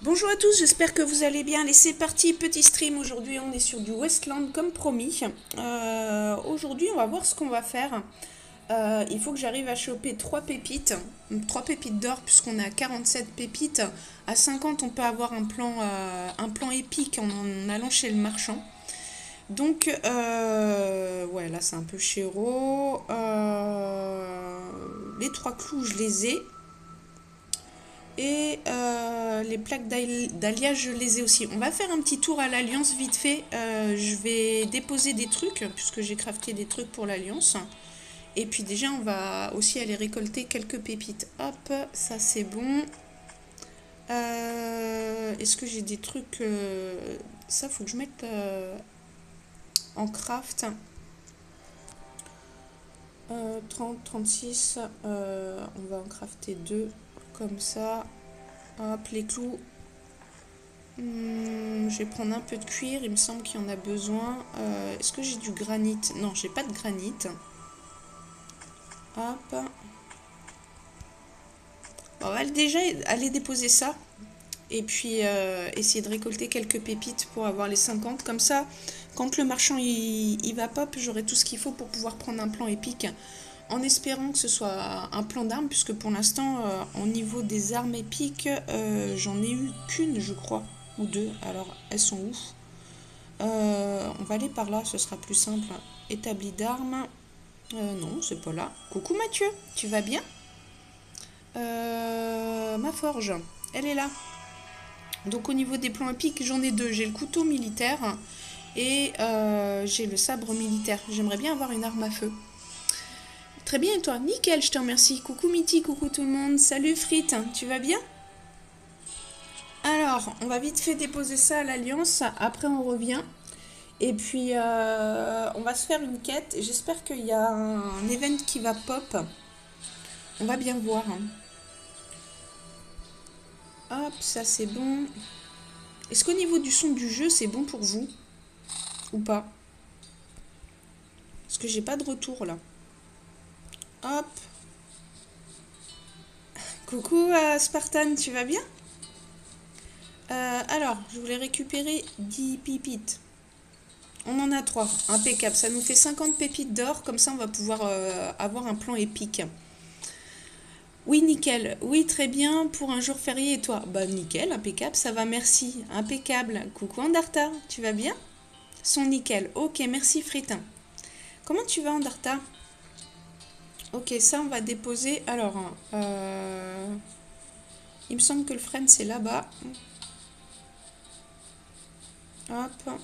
Bonjour à tous, j'espère que vous allez bien. Allez, c'est parti, petit stream. Aujourd'hui, on est sur du Westland comme promis. Aujourd'hui, on va voir ce qu'on va faire. Il faut que j'arrive à choper 3 pépites d'or, puisqu'on a 47 pépites. À 50, on peut avoir un plan épique en allant chez le marchand. Donc, ouais, là, c'est un peu chéro. Les 3 clous, je les ai. Et les plaques d'alliage, je les ai aussi. On va faire un petit tour à l'Alliance vite fait. Je vais déposer des trucs, puisque j'ai crafté des trucs pour l'Alliance. Et puis déjà, on va aussi aller récolter quelques pépites. Hop, ça c'est bon. Est-ce que j'ai des trucs... ça, faut que je mette en craft. 30, 36. On va en crafter 2, comme ça. Hop, les clous. Je vais prendre un peu de cuir, il me semble qu'il y en a besoin. Est-ce que j'ai du granit? Non, j'ai pas de granit. Hop. On va déjà aller déposer ça. Et puis essayer de récolter quelques pépites pour avoir les 50. Comme ça, quand le marchand il va pop, j'aurai tout ce qu'il faut pour pouvoir prendre un plan épique. En espérant que ce soit un plan d'armes, puisque pour l'instant, au niveau des armes épiques, j'en ai eu qu'une, je crois, ou 2. Alors, elles sont où? On va aller par là, ce sera plus simple. Établi d'armes. Non, c'est pas là. Coucou Mathieu, tu vas bien? Ma forge, elle est là. Donc au niveau des plans épiques, j'en ai 2. J'ai le couteau militaire et j'ai le sabre militaire. J'aimerais bien avoir une arme à feu. Très bien, et toi? Nickel, je te remercie. Coucou Mitty, coucou tout le monde. Salut Frites, tu vas bien? Alors, on va vite fait déposer ça à l'Alliance. Après, on revient. Et puis, on va se faire une quête. J'espère qu'il y a un event qui va pop. On va bien voir. Hop, ça c'est bon. Est-ce qu'au niveau du son du jeu, c'est bon pour vous? Ou pas? Parce que j'ai pas de retour là. Hop. Coucou Spartan, tu vas bien? Alors, je voulais récupérer 10 pépites. On en a 3, impeccable. Ça nous fait 50 pépites d'or, comme ça on va pouvoir avoir un plan épique. Oui, nickel. Oui, très bien. Pour un jour férié, et toi? Bah, nickel, impeccable, ça va, merci. Impeccable. Coucou Andarta, tu vas bien? Son nickel. Ok, merci Fritin. Comment tu vas Andarta? Ok, ça on va déposer. Alors, il me semble que le frein c'est là-bas. Hop.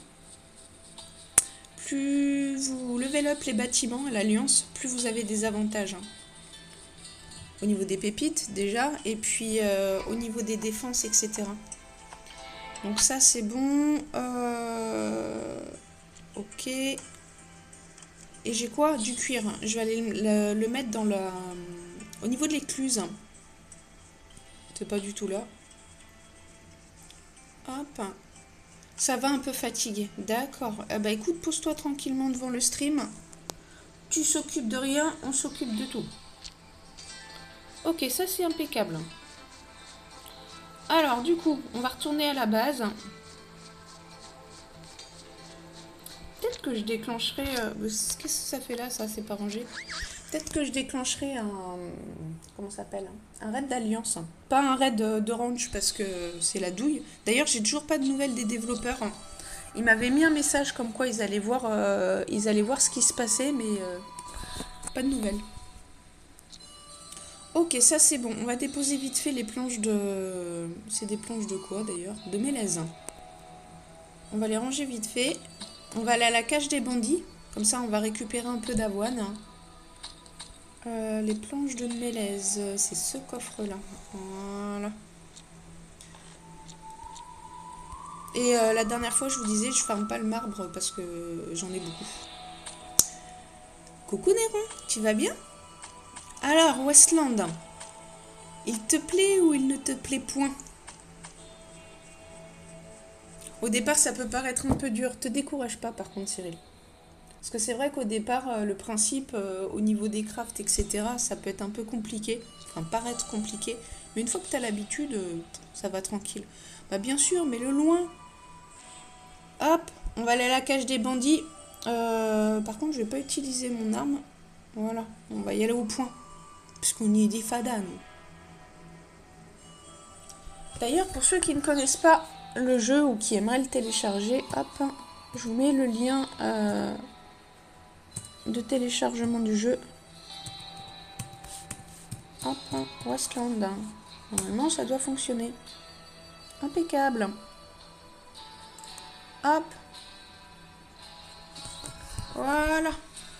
Plus vous level up les bâtiments à l'Alliance, plus vous avez des avantages. Au niveau des pépites déjà, et puis au niveau des défenses, etc. Donc ça c'est bon. Ok. Et j'ai quoi? Du cuir. Je vais aller le mettre dans la... Au niveau de l'écluse. C'est pas du tout là. Hop. Ça va un peu fatigué. D'accord. Bah écoute, pose-toi tranquillement devant le stream. Tu s'occupes de rien, on s'occupe de tout. Ok, ça c'est impeccable. Alors du coup, on va retourner à la base. Peut-être que je déclencherai... Qu'est-ce que ça fait là? Ça, c'est pas rangé. Peut-être que je déclencherai un... Comment ça s'appelle? Un raid d'alliance. Pas un raid de range parce que c'est la douille. D'ailleurs, j'ai toujours pas de nouvelles des développeurs. Ils m'avaient mis un message comme quoi ils allaient voir ce qui se passait, mais pas de nouvelles. Ok, ça c'est bon. On va déposer vite fait les planches de... C'est des planches de quoi d'ailleurs? De mélèze. On va les ranger vite fait. On va aller à la cage des bandits. Comme ça, on va récupérer un peu d'avoine. Les planches de mélèze, c'est ce coffre-là. Voilà. Et la dernière fois, je vous disais, je farme pas le marbre parce que j'en ai beaucoup. Coucou Néron, tu vas bien? Alors, Westland, il te plaît ou il ne te plaît point? Au départ, ça peut paraître un peu dur. Te décourage pas, par contre, Cyril. Parce que c'est vrai qu'au départ, le principe, au niveau des crafts, etc., ça peut être un peu compliqué. Enfin, paraître compliqué. Mais une fois que tu as l'habitude, ça va tranquille. Bah bien sûr, mais le loin. Hop, on va aller à la cage des bandits. Par contre, je vais pas utiliser mon arme. Voilà, on va y aller au point. Parce qu'on y est des fadas, nous. D'ailleurs, pour ceux qui ne connaissent pas le jeu ou qui aimeraient le télécharger, hop, je vous mets le lien de téléchargement du jeu. Hop, Wasteland. Normalement, ça doit fonctionner. Impeccable. Hop. Voilà.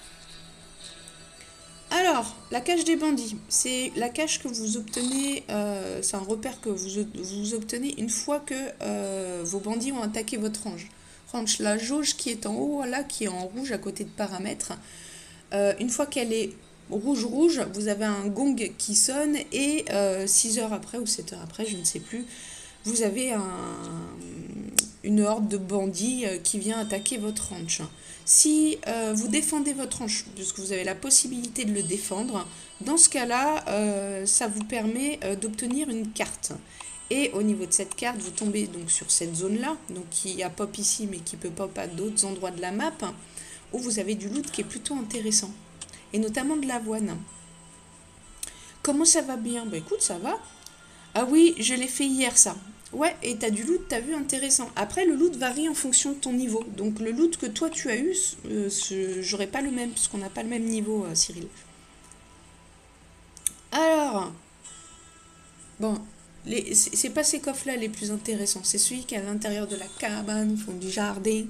Alors, la cage des bandits, c'est la cage que vous obtenez, c'est un repère que vous obtenez une fois que vos bandits ont attaqué votre ranch. La jauge qui est en haut, là, qui est en rouge à côté de paramètres, une fois qu'elle est rouge, vous avez un gong qui sonne et 6 heures après ou 7 heures après, je ne sais plus, vous avez une horde de bandits qui vient attaquer votre ranch. Si vous défendez votre ranch, puisque vous avez la possibilité de le défendre, dans ce cas-là, ça vous permet d'obtenir une carte. Et au niveau de cette carte, vous tombez donc sur cette zone-là, donc qui a pop ici, mais qui peut pop à d'autres endroits de la map, où vous avez du loot qui est plutôt intéressant. Et notamment de l'avoine. Comment ça va bien? Bah écoute, ça va. Ah oui, je l'ai fait hier, ça. Ouais, et t'as du loot, t'as vu, intéressant. Après, le loot varie en fonction de ton niveau. Donc le loot que toi tu as eu, j'aurais pas le même, puisqu'on n'a pas le même niveau, Cyril. Alors, bon, c'est pas ces coffres-là les plus intéressants. C'est celui qui est à l'intérieur de la cabane, au fond du jardin.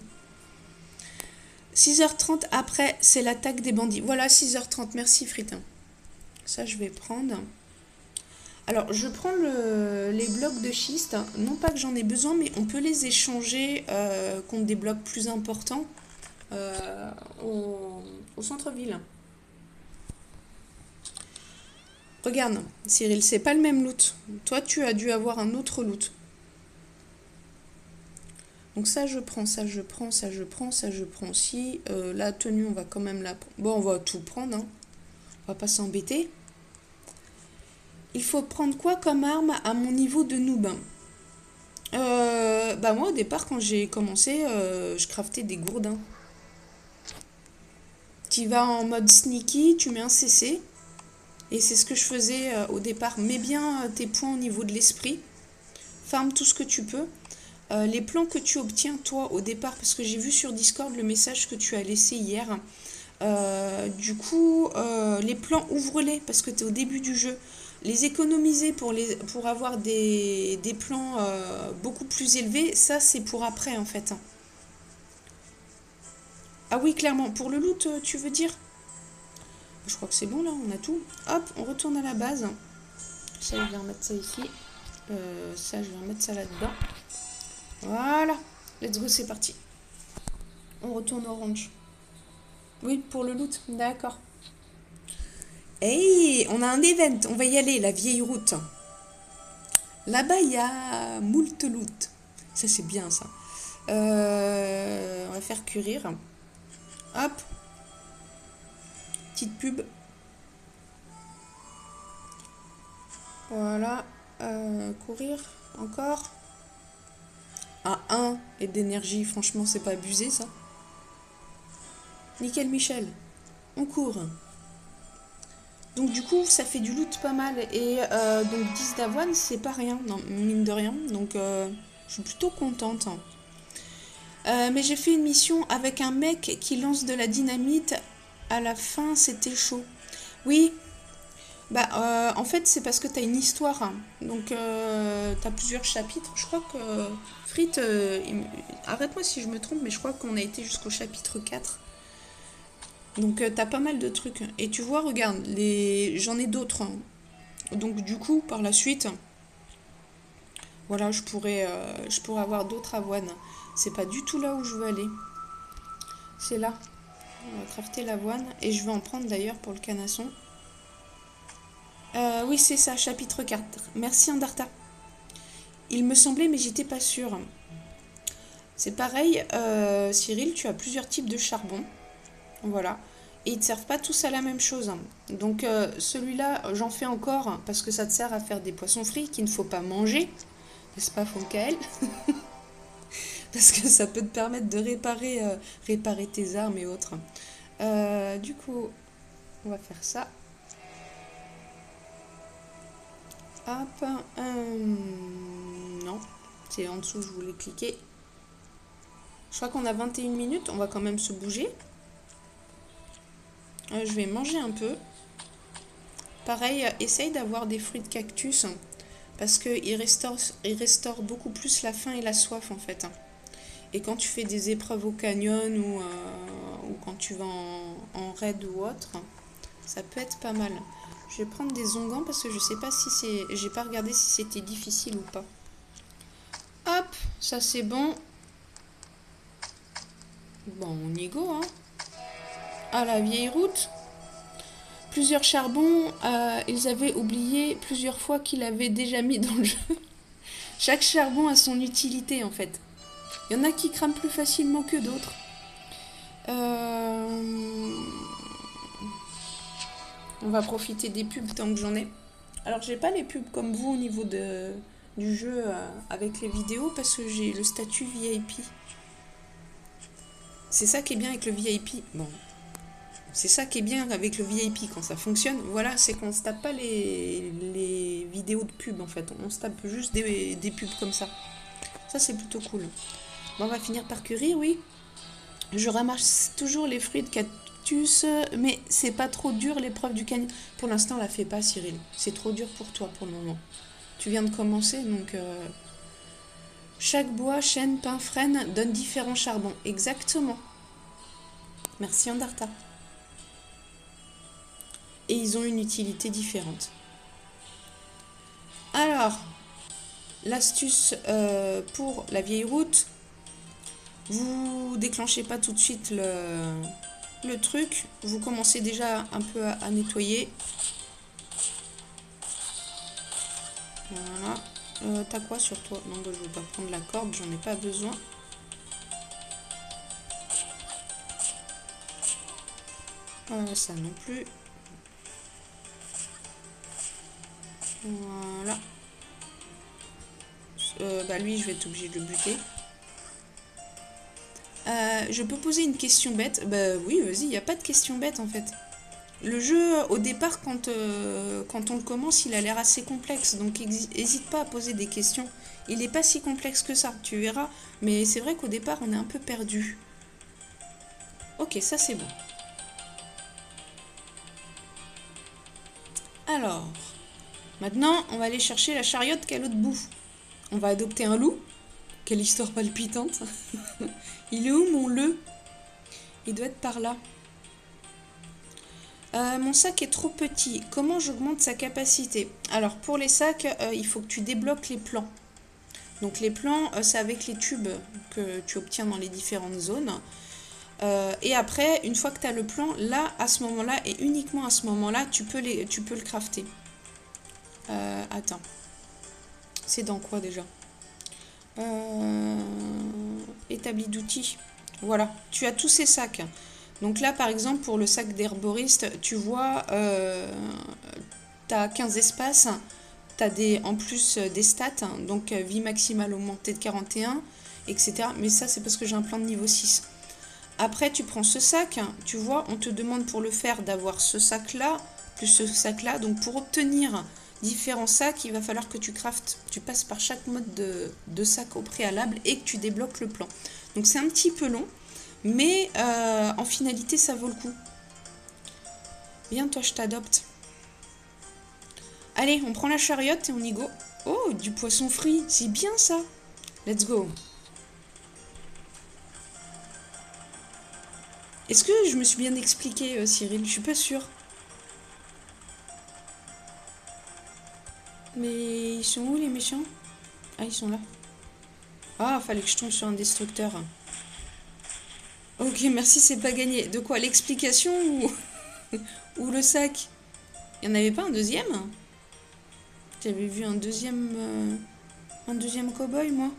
6h30 après, c'est l'attaque des bandits. Voilà, 6h30, merci Fritin. Ça, je vais prendre. Alors, je prends les blocs de schiste. Non pas que j'en ai besoin, mais on peut les échanger contre des blocs plus importants au centre-ville. Regarde, Cyril, c'est pas le même loot. Toi, tu as dû avoir un autre loot. Donc ça, je prends, ça, je prends, ça, je prends, ça, je prends aussi. La tenue, on va quand même la prendre. Bon, on va tout prendre, hein. On va pas s'embêter. Il faut prendre quoi comme arme à mon niveau de noob? Bah moi, au départ, quand j'ai commencé, je craftais des gourdins. Tu vas en mode sneaky, tu mets un CC. Et c'est ce que je faisais au départ. Mets bien tes points au niveau de l'esprit. Farme tout ce que tu peux. Les plans que tu obtiens, toi, au départ, parce que j'ai vu sur Discord le message que tu as laissé hier. Du coup, les plans, ouvre-les, parce que tu es au début du jeu. Les économiser pour avoir des plans beaucoup plus élevés, ça, c'est pour après, en fait. Ah oui, clairement. Pour le loot, tu veux dire? Je crois que c'est bon, là, on a tout. Hop, on retourne à la base. Ça, je vais remettre ça ici. Ça, je vais remettre ça là-dedans. Voilà. Let's go, c'est parti. On retourne au ranch. Oui, pour le loot. D'accord. Hey, on a un event. On va y aller, la vieille route. Là-bas, il y a moult loot. Ça, c'est bien, ça. On va faire cuire. Hop. Petite pub. Voilà. Courir. Encore. À 1 et d'énergie, franchement, c'est pas abusé, ça. Nickel Michel. On court. Donc du coup, ça fait du loot pas mal. Et donc 10 d'avoine, c'est pas rien, non, mine de rien. Donc je suis plutôt contente. Mais j'ai fait une mission avec un mec qui lance de la dynamite. À la fin, c'était chaud. Oui, bah en fait, c'est parce que t'as une histoire. Donc t'as plusieurs chapitres. Je crois que Frit, arrête-moi si je me trompe, mais je crois qu'on a été jusqu'au chapitre 4. Donc t'as pas mal de trucs. Et tu vois, regarde, j'en ai d'autres. Donc du coup, par la suite, voilà, je pourrais avoir d'autres avoines. C'est pas du tout là où je veux aller. C'est là. On va crafter l'avoine. Et je vais en prendre d'ailleurs pour le canasson. Oui, c'est ça, chapitre 4. Merci Andarta. Il me semblait, mais j'étais pas sûre. C'est pareil, Cyril, tu as plusieurs types de charbon. Voilà. Et ils ne servent pas tous à la même chose. Donc celui-là, j'en fais encore parce que ça te sert à faire des poissons frits qu'il ne faut pas manger. N'est-ce pas, Fonkael? Parce que ça peut te permettre de réparer tes armes et autres. Du coup, on va faire ça. Hop. Non, c'est en dessous, je voulais cliquer. Je crois qu'on a 21 minutes, on va quand même se bouger. Je vais manger un peu. Pareil, essaye d'avoir des fruits de cactus parce qu'ils restaurent beaucoup plus la faim et la soif en fait. Et quand tu fais des épreuves au canyon ou quand tu vas en raid ou autre, ça peut être pas mal. Je vais prendre des onguents parce que je sais pas si c'est... J'ai pas regardé si c'était difficile ou pas. Hop, ça c'est bon. Bon, on y go, hein. Ah, la vieille route. Plusieurs charbons, ils avaient oublié plusieurs fois qu'ils l'avaient déjà mis dans le jeu. Chaque charbon a son utilité en fait. Il y en a qui crament plus facilement que d'autres. On va profiter des pubs tant que j'en ai. Alors j'ai pas les pubs comme vous au niveau du jeu avec les vidéos parce que j'ai le statut VIP. C'est ça qui est bien avec le VIP. Bon, c'est ça qui est bien avec le VIP quand ça fonctionne. Voilà, c'est qu'on se tape pas les vidéos de pub en fait. On se tape juste des pubs comme ça. Ça c'est plutôt cool. Bon, on va finir par cuire, oui. Je ramasse toujours les fruits de cactus, mais c'est pas trop dur l'épreuve du canyon. Pour l'instant, la fais pas, Cyril. C'est trop dur pour toi pour le moment. Tu viens de commencer, donc... Chaque bois, chêne, pin, frêne donne différents charbons. Exactement. Merci, Andarta. Et ils ont une utilité différente. Alors, l'astuce pour la vieille route, vous déclenchez pas tout de suite le truc. Vous commencez déjà un peu à nettoyer. Voilà. T'as quoi sur toi? Non, bah, je vais pas prendre la corde, j'en ai pas besoin. Ça non plus. Voilà. Bah lui, je vais être obligée de le buter. Je peux poser une question bête? Bah oui, vas-y, il n'y a pas de question bête en fait. Le jeu, au départ, quand on le commence, il a l'air assez complexe. Donc, n'hésite pas à poser des questions. Il n'est pas si complexe que ça, tu verras. Mais c'est vrai qu'au départ, on est un peu perdu. Ok, ça c'est bon. Alors, maintenant, on va aller chercher la chariote qui est à l'autre bout. On va adopter un loup. Quelle histoire palpitante. Il est où mon le? Il doit être par là. Mon sac est trop petit. Comment j'augmente sa capacité? Alors, pour les sacs, il faut que tu débloques les plans. Donc, les plans, c'est avec les tubes que tu obtiens dans les différentes zones. Et après, une fois que tu as le plan, là, à ce moment-là, et uniquement à ce moment-là, tu peux le crafter. Attends. C'est dans quoi déjà? Établi d'outils. Voilà. Tu as tous ces sacs. Donc là, par exemple, pour le sac d'herboriste, tu vois, tu as 15 espaces, tu as en plus des stats, donc vie maximale augmentée de 41, etc. Mais ça, c'est parce que j'ai un plan de niveau 6. Après, tu prends ce sac, tu vois, on te demande pour le faire d'avoir ce sac-là, plus ce sac-là. Donc pour obtenir différents sacs, il va falloir que tu craftes, tu passes par chaque mode de sac au préalable et que tu débloques le plan. Donc c'est un petit peu long. Mais en finalité, ça vaut le coup. Viens, toi, je t'adopte. Allez, on prend la chariote et on y go. Oh, du poisson frit. C'est bien, ça. Let's go. Est-ce que je me suis bien expliqué, Cyril? Je suis pas sûre. Mais ils sont où, les méchants? Ah, ils sont là. Ah, fallait que je tombe sur un destructeur. Ok, merci, c'est pas gagné. De quoi? L'explication ou le sac? Il n'y en avait pas un deuxième? J'avais vu un deuxième cow-boy, moi.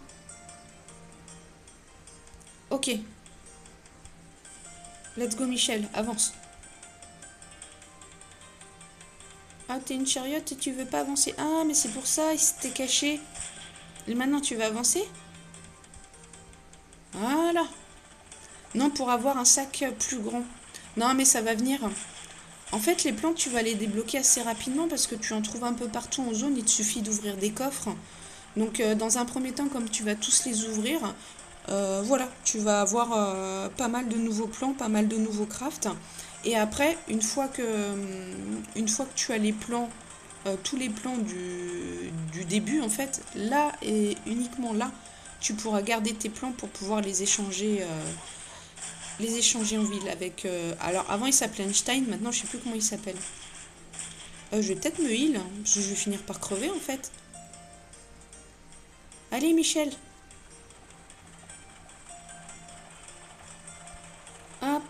Ok. Let's go, Michel, avance. Ah, t'es une chariote et tu veux pas avancer. Ah, mais c'est pour ça, il s'était caché. Et maintenant, tu vas avancer. Voilà. Non, pour avoir un sac plus grand. Non, mais ça va venir. En fait, les plantes, tu vas les débloquer assez rapidement parce que tu en trouves un peu partout en zone. Il te suffit d'ouvrir des coffres. Donc, dans un premier temps, comme tu vas tous les ouvrir, voilà, tu vas avoir pas mal de nouveaux plans, pas mal de nouveaux crafts. Et après, une fois que tu as les plans, tous les plans du début, en fait, là et uniquement là, tu pourras garder tes plans pour pouvoir les échanger en ville avec. Alors, avant, il s'appelait Einstein, maintenant, je sais plus comment il s'appelle. Je vais peut-être me heal, hein, parce que je vais finir par crever, en fait. Allez, Michel. Hop.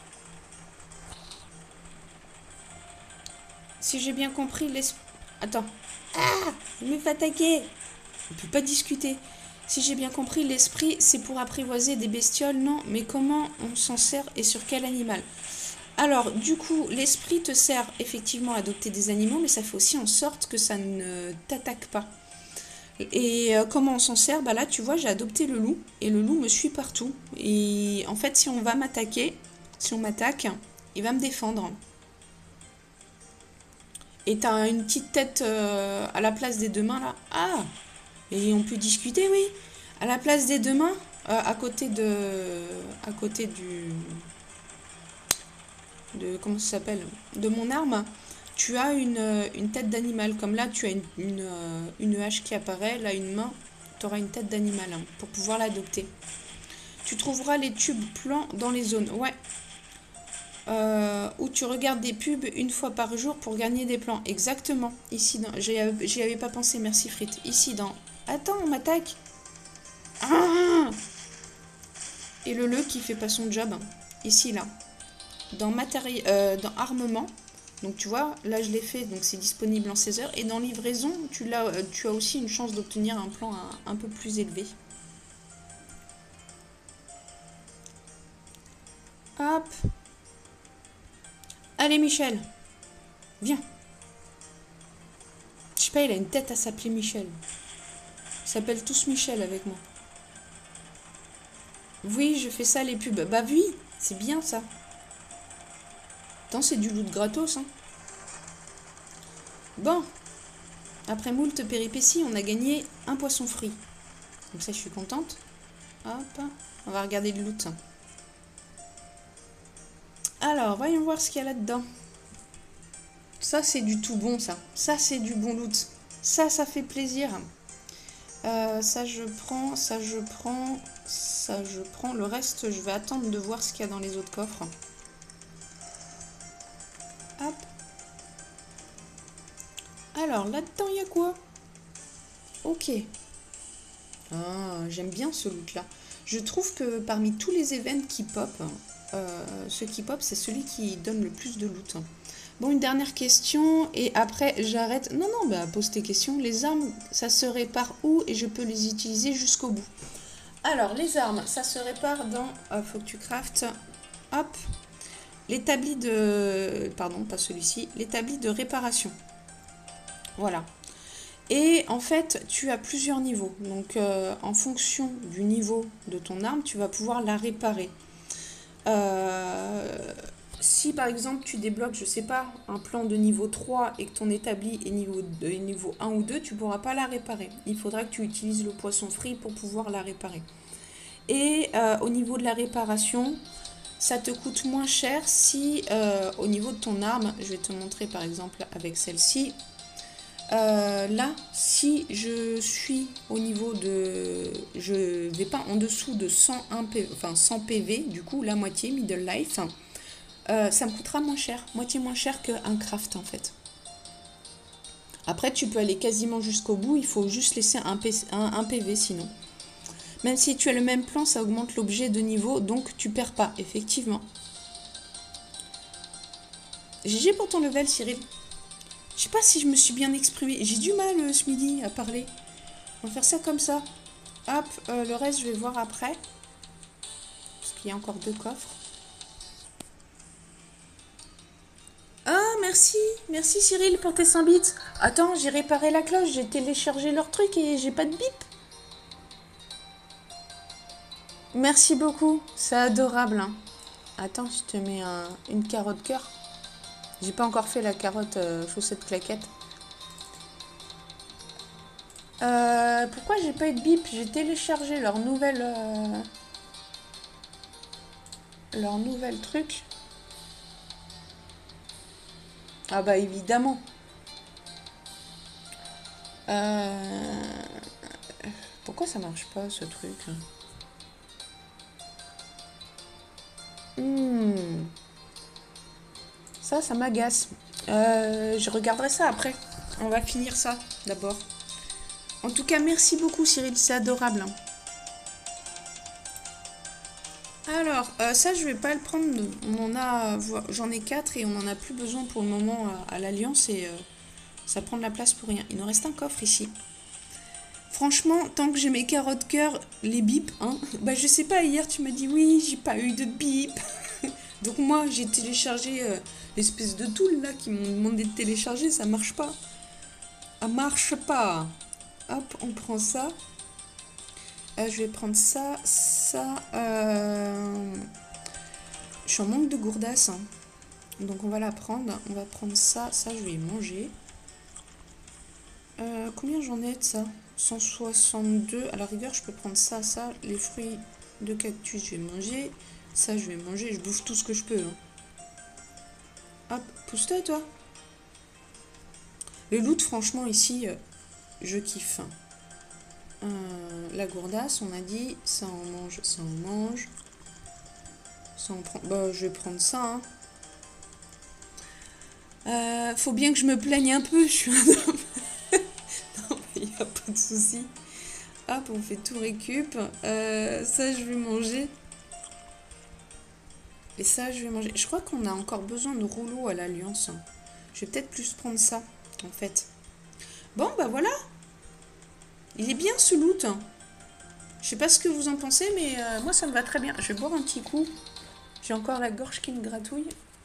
Si j'ai bien compris, Attends. Ah, il me fait attaquer. On peut pas discuter. Si j'ai bien compris, l'esprit, c'est pour apprivoiser des bestioles, non? Mais comment on s'en sert et sur quel animal? Alors, du coup, l'esprit te sert effectivement à adopter des animaux, mais ça fait aussi en sorte que ça ne t'attaque pas. Et comment on s'en sert? Bah là, tu vois, j'ai adopté le loup, et le loup me suit partout. Et en fait, si on va m'attaquer, si on m'attaque, il va me défendre. Et t'as une petite tête à la place des deux mains là. Ah! Et on peut discuter, oui. À la place des deux mains, à côté à côté comment ça s'appelle? De mon arme, tu as une tête d'animal. Comme là, tu as une hache qui apparaît, là une main, tu auras une tête d'animal hein, pour pouvoir l'adopter. Tu trouveras les tubes plans dans les zones. Ouais. Où tu regardes des pubs une fois par jour pour gagner des plans. Exactement. Ici, j'y avais pas pensé, merci Frites. Ici, dans... Attends, on m'attaque. Ah, et le qui fait pas son job. Ici, là. Dans matériel, dans armement. Donc tu vois, là je l'ai fait, donc c'est disponible en 16 heures. Et dans livraison, tu as aussi une chance d'obtenir un plan un peu plus élevé. Hop. Allez Michel, viens. Je sais pas, il a une tête à s'appeler Michel. Ils s'appellent tous Michel avec moi. Oui, je fais ça les pubs. Bah oui, c'est bien ça. Attends, c'est du loot gratos, hein. Bon, après moult péripéties, on a gagné un poisson frit. Donc ça, je suis contente. Hop, on va regarder le loot. Alors, voyons voir ce qu'il y a là-dedans. Ça, c'est du tout bon, ça. Ça, c'est du bon loot. Ça fait plaisir. Ça, je prends. Ça, je prends. Ça, je prends. Le reste, je vais attendre de voir ce qu'il y a dans les autres coffres. Hop. Alors, là-dedans, il y a quoi? Ok. Ah, j'aime bien ce loot-là. Je trouve que parmi tous les events qui pop, ce qui pop, c'est celui qui donne le plus de loot. Bon, une dernière question et après j'arrête. Non, non, bah pose tes questions. Les armes, ça se répare où et je peux les utiliser jusqu'au bout? Alors, les armes, ça se répare dans... faut que tu craftes. Hop. L'établi de... Pardon, pas celui-ci. L'établi de réparation. Voilà. Et en fait, tu as plusieurs niveaux. Donc, en fonction du niveau de ton arme, tu vas pouvoir la réparer. Si par exemple tu débloques, je sais pas, un plan de niveau 3 et que ton établi est niveau 1 ou 2, tu ne pourras pas la réparer. Il faudra que tu utilises le poisson frit pour pouvoir la réparer. Et au niveau de la réparation, ça te coûte moins cher si au niveau de ton arme, je vais te montrer par exemple avec celle-ci, là, si je suis au niveau de... Je vais pas en dessous de 100 PV, du coup la moitié, middle life, ça me coûtera moins cher, moitié moins cher qu'un craft en fait. Après, tu peux aller quasiment jusqu'au bout, il faut juste laisser un PV sinon. Même si tu as le même plan, ça augmente l'objet de niveau, donc tu perds pas, effectivement. GG pour ton level, Cyril. Je sais pas si je me suis bien exprimée. J'ai du mal ce midi à parler. On va faire ça comme ça. Hop, le reste, je vais voir après. Parce qu'il y a encore 2 coffres. Ah, merci. Merci Cyril pour tes 100 bits. Attends, j'ai réparé la cloche. J'ai téléchargé leur truc et j'ai pas de bip. Merci beaucoup, c'est adorable. Hein. Attends, je te mets une carotte cœur. J'ai pas encore fait la carotte chaussette claquette. Pourquoi j'ai pas eu de bip? J'ai téléchargé leur nouvelle truc. Ah bah évidemment. Pourquoi ça marche pas ce truc? Ça m'agace. Je regarderai ça après. On va finir ça d'abord. En tout cas, merci beaucoup Cyril, c'est adorable. Alors, ça je vais pas le prendre. J'en ai 4 et on en a plus besoin pour le moment à l'Alliance et ça prend de la place pour rien. Il nous reste un coffre ici. Franchement, tant que j'ai mes carottes cœur, les bips, hein. Bah je sais pas, hier tu m'as dit oui, j'ai pas eu de bip. Donc moi j'ai téléchargé l'espèce de tool là qui m'ont demandé de télécharger, ça marche pas. Ça marche pas. Hop, on prend ça. Je vais prendre ça, ça. Je suis en manque de gourdasse. Hein. Donc on va la prendre. On va prendre ça, ça je vais manger. Combien j'en ai de ça? 162. À la rigueur, je peux prendre ça, ça. Les fruits de cactus, je vais manger. Ça, je vais manger. Je bouffe tout ce que je peux. Hein. Hop, pousse-toi, toi. Le loot, franchement, ici, je kiffe. La gourdasse, on a dit. Ça, on mange. Ça, on mange. Ça, on prend. Bah, je vais prendre ça. Hein. Faut bien que je me plaigne un peu. Je suis un homme. Non, il n'y a pas de souci. Hop, on fait tout récup. Ça, je vais manger. Et ça, je vais manger. Je crois qu'on a encore besoin de rouleaux à l'Alliance. Je vais peut-être plus prendre ça, en fait. Bon, bah voilà. Il est bien ce loot. Je sais pas ce que vous en pensez, mais moi, ça me va très bien. Je vais boire un petit coup. J'ai encore la gorge qui me gratouille.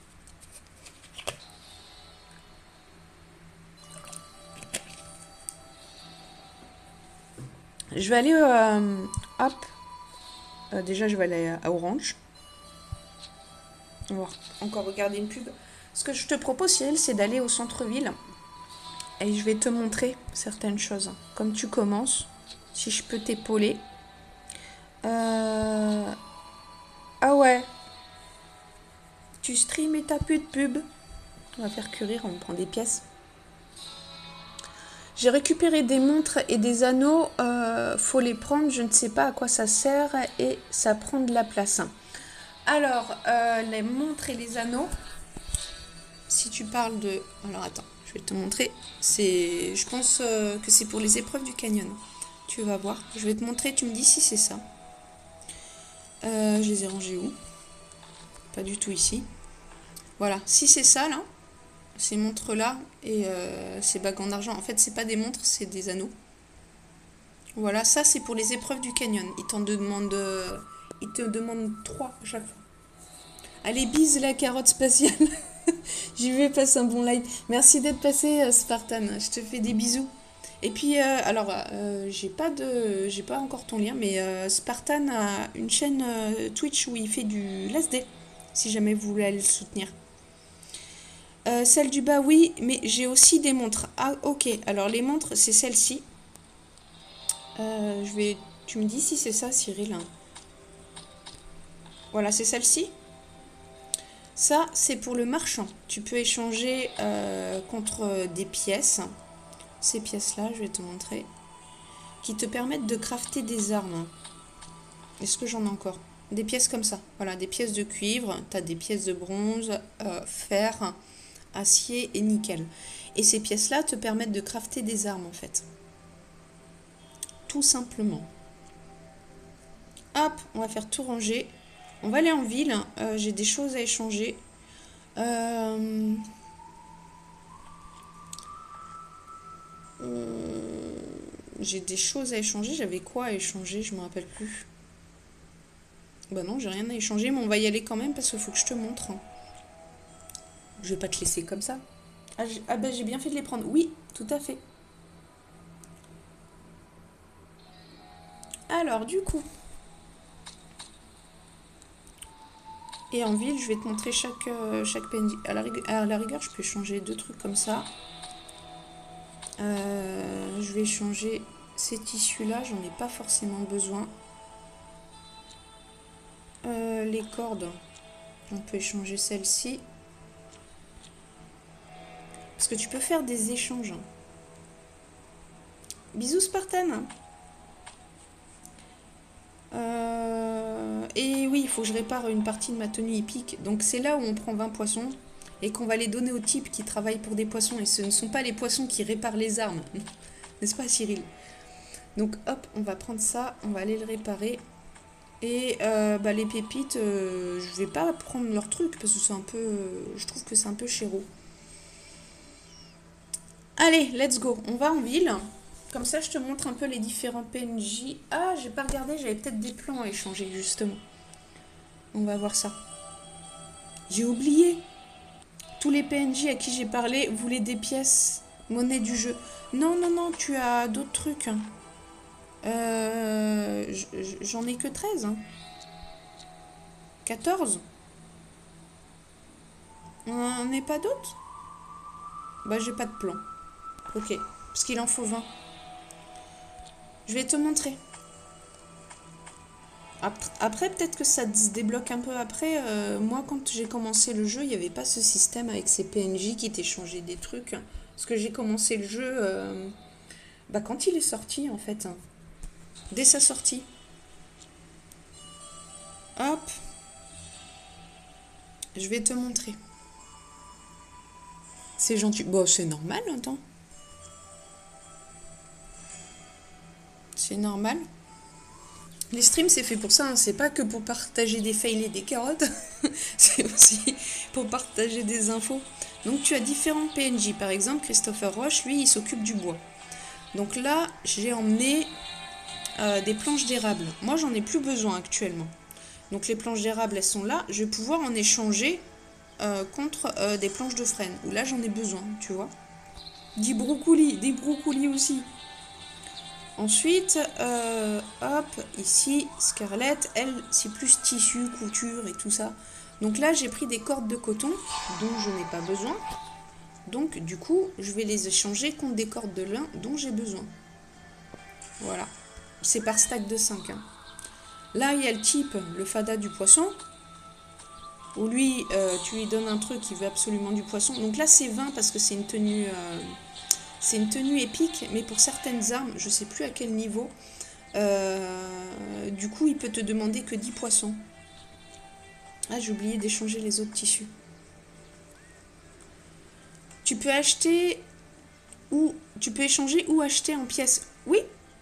Je vais aller... hop. Déjà, je vais aller à Orange. On va encore regarder une pub. Ce que je te propose, Cyril, c'est d'aller au centre-ville. Et je vais te montrer certaines choses. Comme tu commences, si je peux t'épauler. Ah ouais. Tu stream et t'as plus de pub. On va faire cuire, on prend des pièces. J'ai récupéré des montres et des anneaux. Faut les prendre, je ne sais pas à quoi ça sert et ça prend de la place. Alors, les montres et les anneaux. Si tu parles de... Alors attends, je vais te montrer. Je pense que c'est pour les épreuves du canyon. Tu vas voir. Je vais te montrer, tu me dis si c'est ça. Je les ai rangés où? Pas du tout ici. Voilà, si c'est ça là, ces montres là et ces bagues en argent. En fait, c'est pas des montres, c'est des anneaux. Voilà, ça c'est pour les épreuves du canyon. Ils te demandent 3 à chaque fois. Allez, bise la carotte spatiale. J'y vais, passe un bon live. Merci d'être passé, Spartan. Je te fais des bisous. Et puis, j'ai pas encore ton lien, mais Spartan a une chaîne Twitch où il fait du Last Day, si jamais vous voulez aller le soutenir. Celle du bas, oui, mais j'ai aussi des montres. Ah, ok. Alors, les montres, c'est celle-ci. Tu me dis si c'est ça, Cyril. Voilà, c'est celle-ci. Ça, c'est pour le marchand. Tu peux échanger contre des pièces. Ces pièces-là, je vais te montrer. Qui te permettent de crafter des armes. Est-ce que j'en ai encore? Des pièces comme ça. Voilà, des pièces de cuivre. Tu as des pièces de bronze, fer, acier et nickel. Et ces pièces-là te permettent de crafter des armes, en fait. Tout simplement. Hop, on va faire tout ranger. On va aller en ville. J'ai des choses à échanger. J'ai des choses à échanger. J'avais quoi à échanger? Je me rappelle plus. Bah non, j'ai rien à échanger, mais on va y aller quand même parce qu'il faut que je te montre. Je vais pas te laisser comme ça. Ah bah j'ai bien fait de les prendre. Oui, tout à fait. Alors du coup, Et en ville, je vais te montrer chaque PNJ. À la rigueur, je peux changer deux trucs comme ça. Je vais changer ces tissus-là, j'en ai pas forcément besoin. Les cordes, on peut échanger celle-ci. Parce que tu peux faire des échanges. Bisous Spartan. Et oui, il faut que je répare une partie de ma tenue épique. Donc c'est là où on prend 20 poissons et qu'on va les donner aux types qui travaillent pour des poissons. Et ce ne sont pas les poissons qui réparent les armes. N'est-ce pas Cyril? Donc hop, on va prendre ça, on va aller le réparer. Et les pépites, je vais pas prendre leur truc parce que c'est un peu... je trouve que c'est un peu chéro. Allez, let's go. On va en ville. Comme ça, je te montre un peu les différents PNJ. Ah, j'ai pas regardé, j'avais peut-être des plans à échanger, justement. On va voir ça. J'ai oublié. Tous les PNJ à qui j'ai parlé voulaient des pièces monnaie du jeu. Non, non, non, tu as d'autres trucs. J'en ai que 13. 14. On n'est pas d'autres? Bah, j'ai pas de plan. Ok, parce qu'il en faut 20. Je vais te montrer. Après, peut-être que ça se débloque un peu après. Moi, quand j'ai commencé le jeu, il n'y avait pas ce système avec ces PNJ qui t'échangeaient des trucs. Parce que j'ai commencé le jeu quand il est sorti, en fait. Dès sa sortie. Hop. Je vais te montrer. C'est gentil. Bon, c'est normal, attends. C'est normal. Les streams, c'est fait pour ça, hein. C'est pas que pour partager des fails et des carottes. C'est aussi pour partager des infos. Donc tu as différents PNJ. Par exemple, Christopher Roche, lui, il s'occupe du bois. Donc là, j'ai emmené des planches d'érable. Moi, j'en ai plus besoin actuellement. Donc les planches d'érable, elles sont là. Je vais pouvoir en échanger contre des planches de frêne. Où là, j'en ai besoin, tu vois. Des brocolis aussi. Ensuite, hop, ici, Scarlett, elle, c'est plus tissu, couture et tout ça. Donc là, j'ai pris des cordes de coton dont je n'ai pas besoin. Donc, du coup, je vais les échanger contre des cordes de lin dont j'ai besoin. Voilà. C'est par stack de 5. Hein. Là, il y a le type, le fada du poisson. Où lui, tu lui donnes un truc, il veut absolument du poisson. Donc là, c'est 20 parce que c'est une tenue... c'est une tenue épique, mais pour certaines armes, je ne sais plus à quel niveau, du coup, il peut te demander que 10 poissons. Ah, j'ai oublié d'échanger les autres tissus. Tu peux acheter ou tu peux échanger ou acheter en pièces. Oui.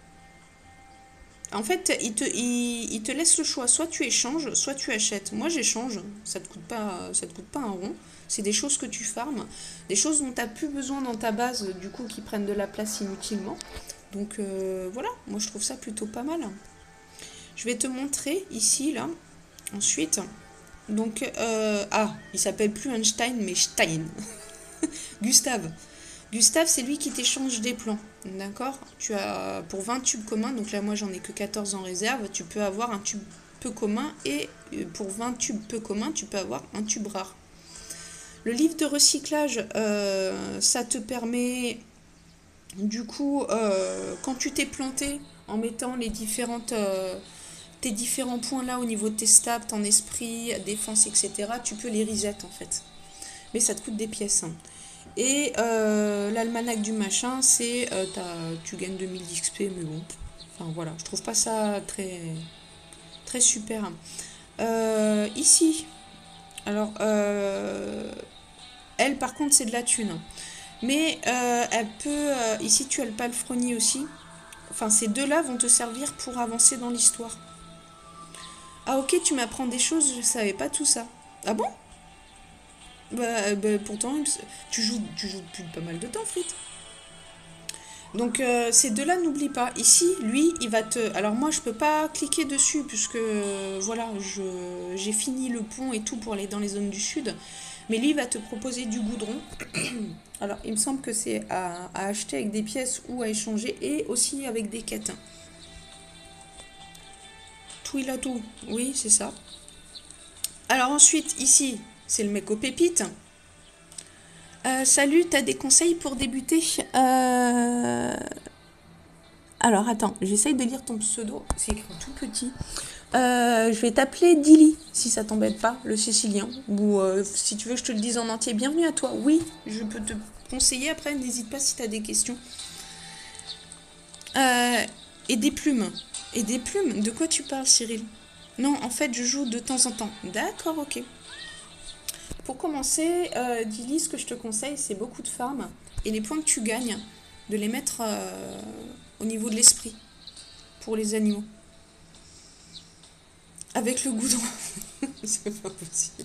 En fait, il te laisse le choix. Soit tu échanges, soit tu achètes. Moi, j'échange. Ça te coûte pas un rond. C'est des choses que tu farmes. Des choses dont tu n'as plus besoin dans ta base, du coup, qui prennent de la place inutilement. Donc, voilà. Moi, je trouve ça plutôt pas mal. Je vais te montrer ici, là. Ensuite. Donc, il s'appelle plus Einstein, mais Stein. Gustave. Gustave, c'est lui qui t'échange des plans. D'accord? Tu as pour 20 tubes communs, donc là moi j'en ai que 14 en réserve, tu peux avoir un tube peu commun et pour 20 tubes peu communs, tu peux avoir un tube rare. Le livre de recyclage, ça te permet du coup, quand tu t'es planté en mettant tes différents points là au niveau de tes stats, ton esprit, défense, etc., tu peux les reset en fait. Mais ça te coûte des pièces. Hein. Et l'almanach du machin, c'est tu gagnes 2000 d'XP, mais bon, enfin voilà, je trouve pas ça très, très super. Ici, alors, elle par contre, c'est de la thune. Mais elle peut, ici tu as le palefrenier aussi. Enfin, ces deux-là vont te servir pour avancer dans l'histoire. Ah ok, tu m'apprends des choses, je savais pas tout ça. Ah bon? Pourtant, tu joues depuis pas mal de temps, Frite. Donc ces deux-là, n'oublie pas. Ici, lui, il va te... Alors moi, je peux pas cliquer dessus puisque, voilà, j'ai fini le pont et tout pour aller dans les zones du sud. Mais lui, il va te proposer du goudron. Alors, il me semble que c'est à acheter avec des pièces ou à échanger et aussi avec des quêtes. Tout il a tout. Oui, c'est ça. Alors ensuite, ici, c'est le mec aux pépites. Salut, t'as des conseils pour débuter? Alors attends, j'essaye de lire ton pseudo, c'est écrit tout petit. Je vais t'appeler Dilly, si ça t'embête pas, le Sicilien. Ou si tu veux que je te le dise en entier, bienvenue à toi. Oui, je peux te conseiller après, n'hésite pas si t'as des questions. Et des plumes. Et des plumes? De quoi tu parles, Cyril? Non, en fait, je joue de temps en temps. D'accord, ok. Pour commencer, Dilly, ce que je te conseille, c'est beaucoup de farm. Et les points que tu gagnes, de les mettre au niveau de l'esprit pour les animaux. Avec le goudron. C'est pas possible.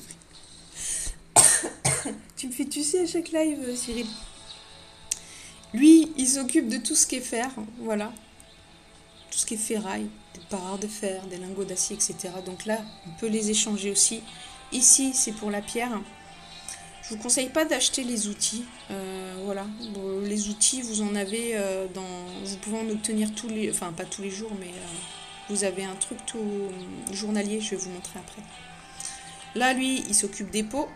Tu me fais tousser à chaque live, Cyril. Lui, il s'occupe de tout ce qui est fer, voilà. Tout ce qui est ferraille, des barres de fer, des lingots d'acier, etc. Donc là, on peut les échanger aussi. Ici, c'est pour la pierre. Je vous conseille pas d'acheter les outils. Voilà. Bon, les outils, vous en avez vous pouvez en obtenir tous les... Enfin, pas tous les jours, mais vous avez un truc tout journalier, je vais vous montrer après. Là, lui, il s'occupe des pots.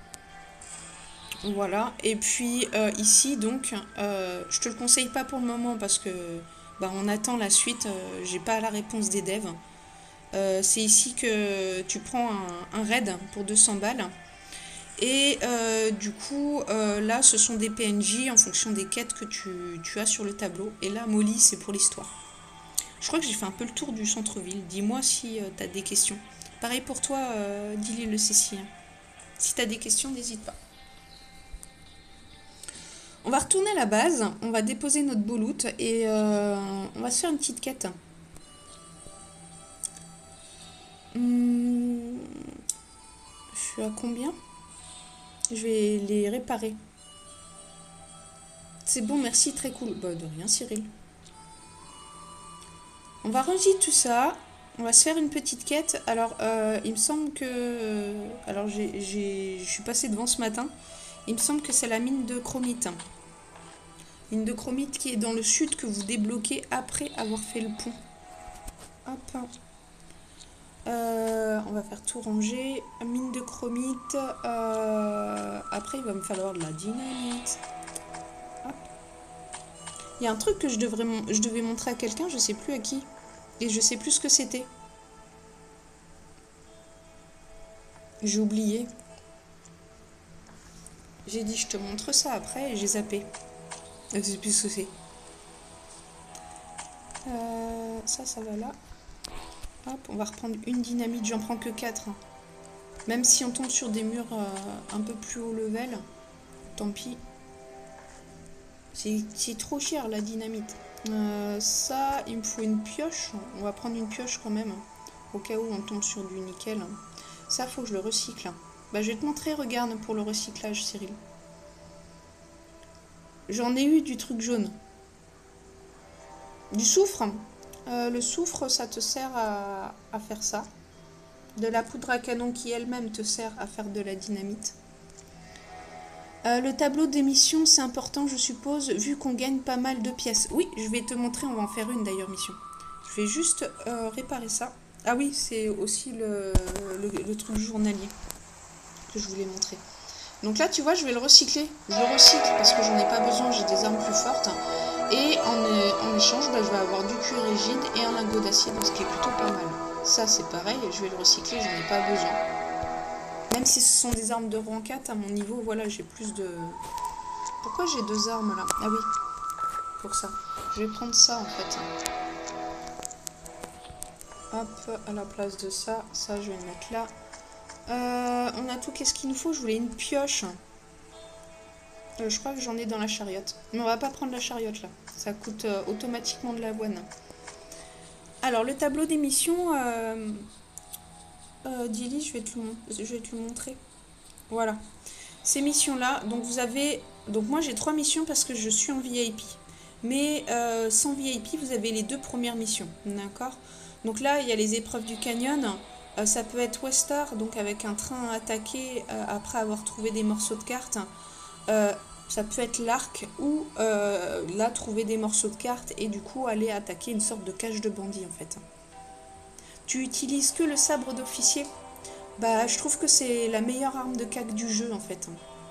Voilà. Et puis, ici, donc, je te le conseille pas pour le moment parce que on attend la suite. J'ai pas la réponse des devs. C'est ici que tu prends un raid pour 200 balles. Et du coup, là, ce sont des PNJ en fonction des quêtes que tu as sur le tableau. Et là, Molly, c'est pour l'histoire. Je crois que j'ai fait un peu le tour du centre-ville. Dis-moi si tu as des questions. Pareil pour toi, Dilly le Cécile. Si tu as des questions, n'hésite pas. On va retourner à la base. On va déposer notre beau loot. Et on va se faire une petite quête. Je suis à combien ? Je vais les réparer. C'est bon, merci, très cool. Bah, de rien, Cyril. On va ranger tout ça. On va se faire une petite quête. Alors, il me semble que... Alors, je suis passée devant ce matin. Il me semble que c'est la mine de chromite. Mine de chromite qui est dans le sud que vous débloquez après avoir fait le pont. Hop. On va faire tout ranger. Mine de chromite. Après, il va me falloir de la dynamite. Hop. Il y a un truc que je devais montrer à quelqu'un, je sais plus à qui. Et je sais plus ce que c'était. J'ai oublié. J'ai dit je te montre ça après et j'ai zappé. Je sais plus ce que c'est. Ça va là. Hop, on va reprendre une dynamite. J'en prends que 4. Même si on tombe sur des murs un peu plus haut level, tant pis. C'est trop cher la dynamite. Ça, il me faut une pioche. On va prendre une pioche quand même. Au cas où on tombe sur du nickel. Ça, faut que je le recycle. Bah, je vais te montrer, regarde, pour le recyclage, Cyril. J'en ai eu du truc jaune. Du soufre. Le soufre, ça te sert à faire ça. De la poudre à canon qui elle-même te sert à faire de la dynamite. Le tableau d'émission, c'est important, je suppose, vu qu'on gagne pas mal de pièces. Oui, je vais te montrer, on va en faire une d'ailleurs, mission. Je vais juste réparer ça. Ah oui, c'est aussi le truc journalier que je voulais montrer. Donc là, tu vois, je vais le recycler. Je le recycle parce que j'en ai pas besoin, j'ai des armes plus fortes. Et en échange, je vais avoir du cuir rigide et un lingot d'acier, donc ce qui est plutôt pas mal. Ça, c'est pareil, je vais le recycler, j'en ai pas besoin. Même si ce sont des armes de rang 4, à mon niveau, voilà, j'ai plus de... Pourquoi j'ai 2 armes là? Ah oui, pour ça. Je vais prendre ça en fait. Hop, à la place de ça, ça je vais le mettre là. On a tout, qu'est-ce qu'il nous faut? Je voulais une pioche. Je crois que j'en ai dans la chariote. Mais on va pas prendre la chariote là. Ça coûte automatiquement de l'avoine. Alors le tableau d'émission, Dilly, je vais te le montrer. Voilà. Ces missions-là, donc vous avez... Donc moi j'ai 3 missions parce que je suis en VIP. Mais sans VIP, vous avez les 2 premières missions. D'accord? Donc là, il y a les épreuves du canyon. Ça peut être Westar, donc avec un train à attaquer après avoir trouvé des morceaux de cartes. Ça peut être l'arc ou là trouver des morceaux de cartes et du coup aller attaquer une sorte de cage de bandits en fait. Tu utilises que le sabre d'officier. Bah, je trouve que c'est la meilleure arme de cac du jeu en fait.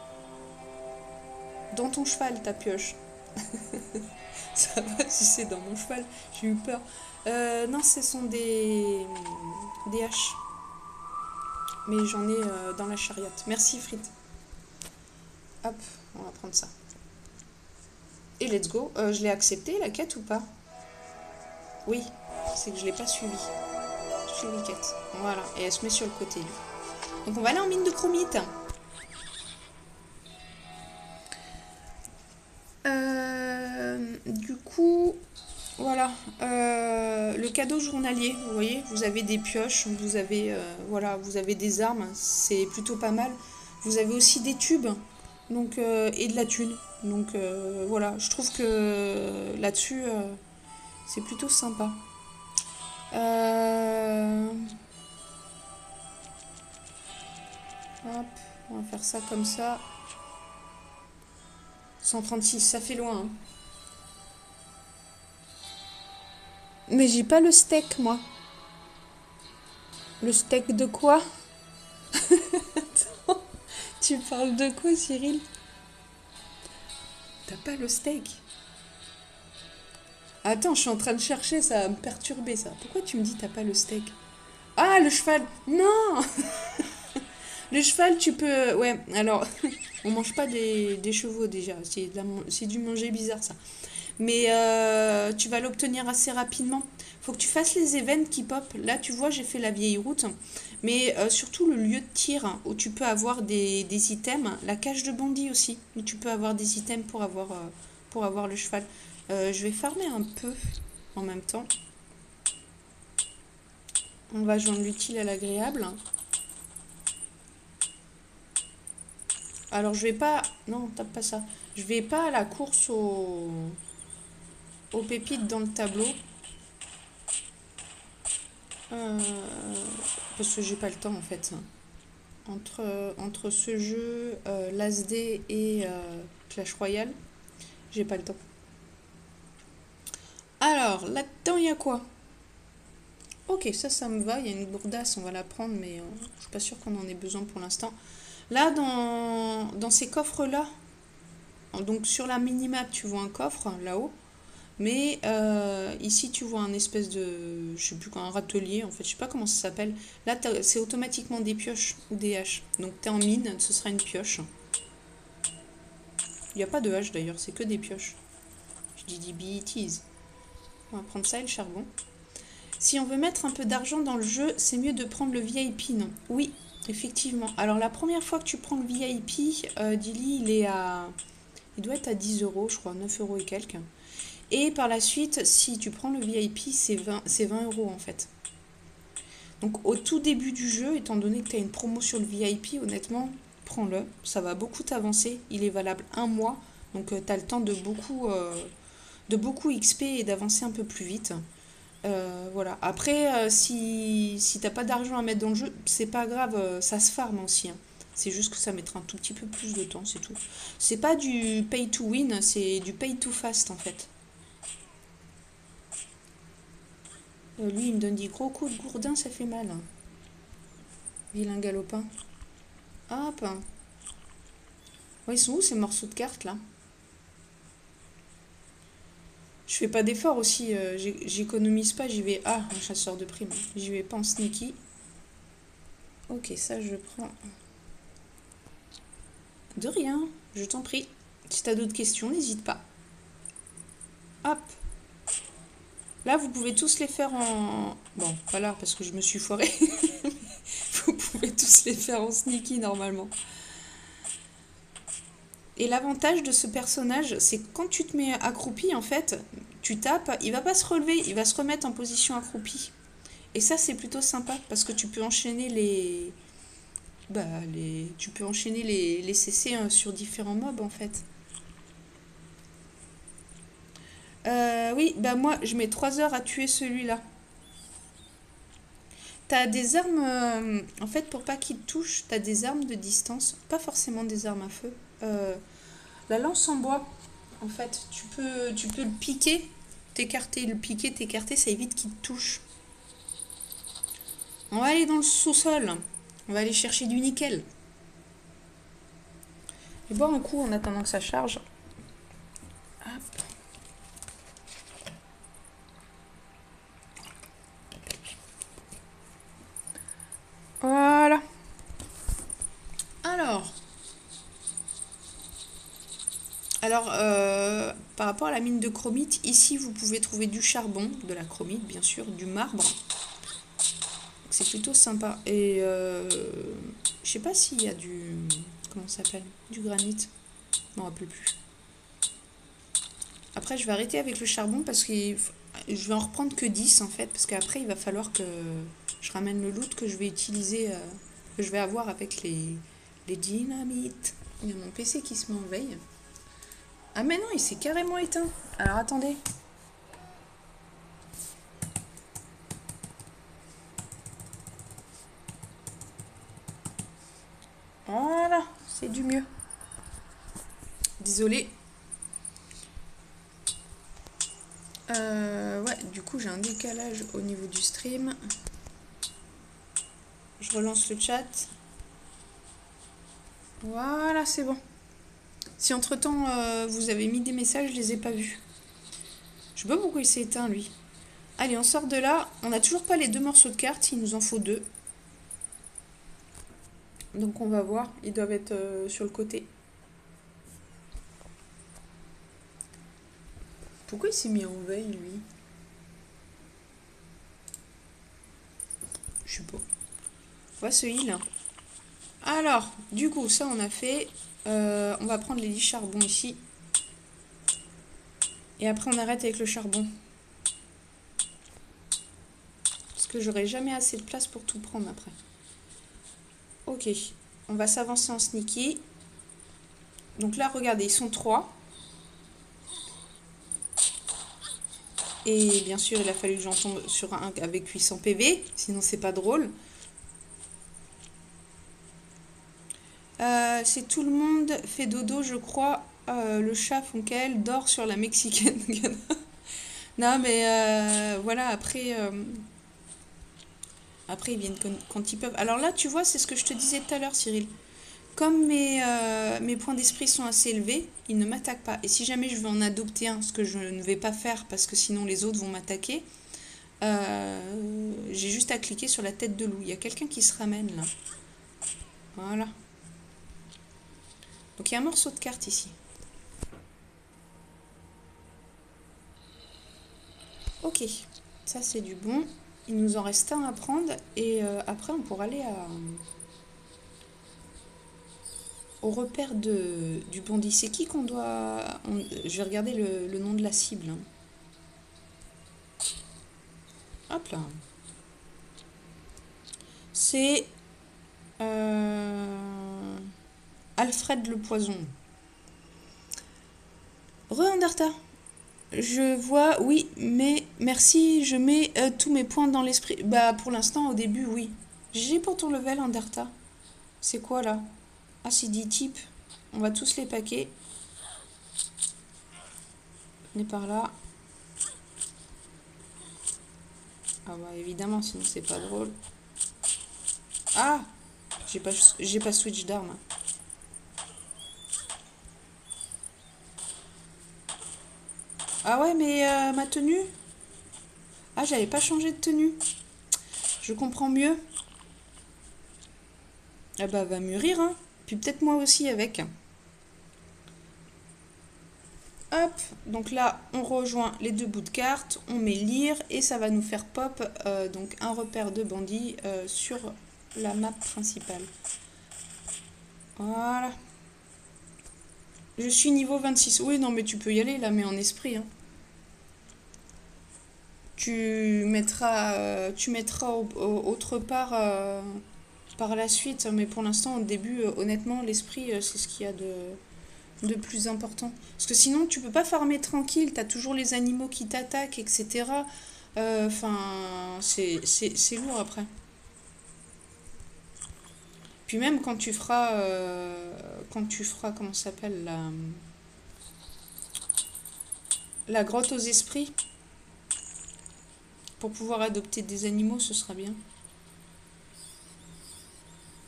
Dans ton cheval, ta pioche. Ça va si c'est dans mon cheval, j'ai eu peur. Non, ce sont des haches. Mais j'en ai dans la chariote. Merci, Frites. Hop, on va prendre ça. Et let's go. Je l'ai accepté, la quête, ou pas? Oui, c'est que je l'ai pas suivi. Suivi quête. Voilà, et elle se met sur le côté. Lui. Donc on va aller en mine de chromite. Du coup, voilà. Le cadeau journalier, vous voyez, vous avez des pioches, vous avez, voilà, vous avez des armes, c'est plutôt pas mal. Vous avez aussi des tubes, donc, et de la thune. Donc voilà, je trouve que là-dessus, c'est plutôt sympa. Euh, Hop, on va faire ça comme ça. 136, ça fait loin. Hein. Mais j'ai pas le steak, moi. Le steak de quoi? Tu parles de quoi, Cyril? T'as pas le steak? Attends, je suis en train de chercher, ça va me perturber, ça. Pourquoi tu me dis t'as pas le steak? Ah, le cheval! Non! Le cheval, tu peux... Ouais, alors, on mange pas des chevaux déjà. C'est du manger bizarre, ça. Mais tu vas l'obtenir assez rapidement. Faut que tu fasses les events qui pop. Là, tu vois, j'ai fait la vieille route. Mais surtout le lieu de tir hein, où tu peux avoir des items. La cage de bandit aussi, où tu peux avoir des items pour avoir le cheval. Je vais farmer un peu en même temps. On va joindre l'utile à l'agréable. Alors, je vais pas... Non, tape pas ça. Je vais pas à la course aux pépites dans le tableau. Euh, parce que j'ai pas le temps en fait. Entre ce jeu, l'ASD et Clash Royale, j'ai pas le temps. Alors, là-dedans, il y a quoi? Ok, ça me va. Il y a une gourdasse, on va la prendre, mais je suis pas sûre qu'on en ait besoin pour l'instant. Là, dans ces coffres-là, donc sur la minimap, tu vois un coffre là-haut. Mais ici, tu vois un espèce de, je sais plus quoi, un râtelier, en fait, je sais pas comment ça s'appelle. Là, c'est automatiquement des pioches ou des haches. Donc, tu es en mine, ce sera une pioche. Il n'y a pas de hache d'ailleurs, c'est que des pioches. Je dis des bêtises. On va prendre ça et le charbon. Si on veut mettre un peu d'argent dans le jeu, c'est mieux de prendre le VIP, non? Oui, effectivement. Alors, la première fois que tu prends le VIP, Dilly, il doit être à 10 euros, je crois, 9 euros et quelques. Et par la suite, si tu prends le VIP, c'est 20 euros en fait. Donc au tout début du jeu, étant donné que tu as une promo sur le VIP, honnêtement, prends-le. Ça va beaucoup t'avancer. Il est valable un mois. Donc tu as le temps de beaucoup XP et d'avancer un peu plus vite. Voilà. Après, si t'as pas d'argent à mettre dans le jeu, c'est pas grave, ça se farm aussi. Hein. C'est juste que ça mettra un tout petit peu plus de temps, c'est tout. C'est pas du pay to win, c'est du pay to fast en fait. Lui, il me donne des gros coups de gourdin, ça fait mal. Hein. Vilain galopin. Hop. Oh, ils sont où ces morceaux de cartes là? Je fais pas d'effort aussi, j'économise pas, j'y vais. Ah, un chasseur de primes. J'y vais pas en sneaky. Ok, ça je prends. De rien, je t'en prie. Si t'as d'autres questions, n'hésite pas. Hop. Là, vous pouvez tous les faire en... Bon, pas là, parce que je me suis foirée. Vous pouvez tous les faire en sneaky, normalement. Et l'avantage de ce personnage, c'est que quand tu te mets accroupi, en fait, tu tapes, il va pas se relever, il va se remettre en position accroupie. Et ça, c'est plutôt sympa, parce que tu peux enchaîner tu peux enchaîner les CC sur différents mobs, en fait. Oui, bah moi, je mets 3 heures à tuer celui-là. T'as des armes... en fait, pour pas qu'il te touche, t'as des armes de distance. Pas forcément des armes à feu. La lance en bois, en fait, tu peux le piquer, t'écarter, le piquer, t'écarter, ça évite qu'il te touche. On va aller dans le sous-sol. On va aller chercher du nickel. Je vais boire un coup en attendant que ça charge. Hop. Voilà. Alors, par rapport à la mine de chromite, ici vous pouvez trouver du charbon, de la chromite bien sûr, du marbre. C'est plutôt sympa. Et je sais pas s'il y a du... Comment ça s'appelle? Du granit. Je m'en rappelle plus. Après, je vais arrêter avec le charbon parce que je vais en reprendre que 10 en fait. Parce qu'après, il va falloir que je ramène le loot que je vais utiliser, que je vais avoir avec les dynamites. Il y a mon PC qui se met en veille. Ah mais non, il s'est carrément éteint. Alors attendez. Voilà, c'est du mieux. Désolée. Ouais, du coup j'ai un décalage au niveau du stream. Je relance le chat. Voilà, c'est bon. Si entre-temps vous avez mis des messages, je les ai pas vus. Je sais pas pourquoi il s'est éteint lui. Allez, on sort de là. On n'a toujours pas les 2 morceaux de carte, il nous en faut 2. Donc on va voir, ils doivent être sur le côté. Pourquoi il s'est mis en veille lui? Je sais pas. On va se heal. Alors, du coup, ça on a fait. On va prendre les 10 charbons ici. Et après on arrête avec le charbon. Parce que j'aurai jamais assez de place pour tout prendre après. Ok, on va s'avancer en sneaky. Donc là, regardez, ils sont 3. Et bien sûr, il a fallu que j'en tombe sur un avec 800 PV, sinon c'est pas drôle. C'est tout le monde fait dodo, je crois. Le chat Fonkel dort sur la mexicaine. Non, mais voilà, après ils viennent quand ils peuvent. Alors là, tu vois, c'est ce que je te disais tout à l'heure, Cyril. Comme mes points d'esprit sont assez élevés, ils ne m'attaquent pas. Et si jamais je veux en adopter un, ce que je ne vais pas faire parce que sinon les autres vont m'attaquer, j'ai juste à cliquer sur la tête de loup. Il y a quelqu'un qui se ramène là. Voilà. Donc il y a un morceau de carte ici. Ok, ça c'est du bon. Il nous en reste un à prendre et après on pourra aller au repère du bandit. C'est qui qu'on doit... je vais regarder le nom de la cible. Hein. Hop là. C'est Alfred le Poison. Re-Andarta. Je vois, oui, mais merci, je mets tous mes points dans l'esprit. Bah, pour l'instant, au début, oui. J'ai pour ton level, Andarta. C'est quoi, là? Ah, c'est 10 types. On va tous les paquer. On est par là. Ah bah, évidemment, sinon c'est pas drôle. Ah! J'ai pas switch d'arme. Ah ouais, mais ma tenue? Ah, j'avais pas changé de tenue. Je comprends mieux. Ah bah, va mûrir, hein. Puis peut-être moi aussi avec. Hop, donc là, on rejoint les 2 bouts de carte, on met lire et ça va nous faire pop donc un repère de bandits sur la map principale. Voilà. Je suis niveau 26. Oui, non, mais tu peux y aller là, mais en esprit. Hein. Tu mettras autre part par la suite, mais pour l'instant, au début, honnêtement, l'esprit, c'est ce qu'il y a de plus important. Parce que sinon, tu peux pas farmer tranquille, t'as toujours les animaux qui t'attaquent, etc. Enfin, c'est lourd après. Puis même quand tu feras, comment ça s'appelle, la grotte aux esprits, pour pouvoir adopter des animaux, ce sera bien.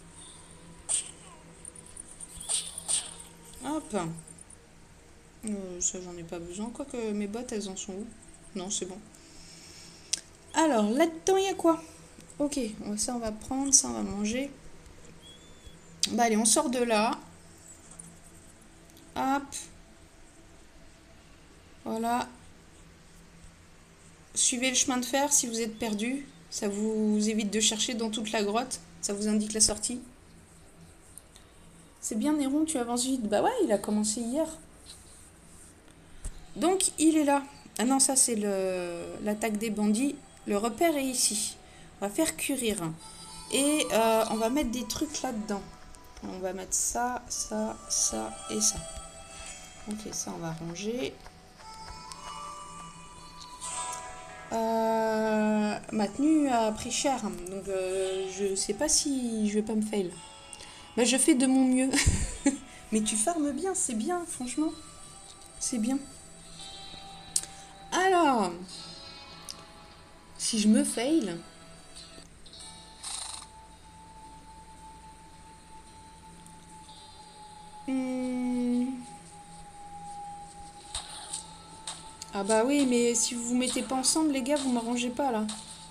Hop. Ça, j'en ai pas besoin. Quoique mes bottes, elles en sont où? Non, c'est bon. Alors, là-dedans, il y a quoi? Ok, ça, on va prendre. Ça, on va manger. Bah, allez, on sort de là. Hop. Voilà. Suivez le chemin de fer si vous êtes perdu. Ça vous évite de chercher dans toute la grotte. Ça vous indique la sortie. C'est bien, Néron, tu avances vite. Bah ouais, il a commencé hier. Donc, il est là. Ah non, ça, c'est l'attaque des bandits. Le repère est ici. On va faire cuire. Et on va mettre des trucs là-dedans. On va mettre ça, ça, ça et ça. Ok, ça, on va ranger. Ma tenue a pris cher. Donc, je sais pas si je vais pas me fail. Bah, je fais de mon mieux. Mais tu farmes bien, c'est bien, franchement. C'est bien. Alors, si je me fail... Ah bah oui, mais si vous vous mettez pas ensemble, les gars, vous m'arrangez pas, là.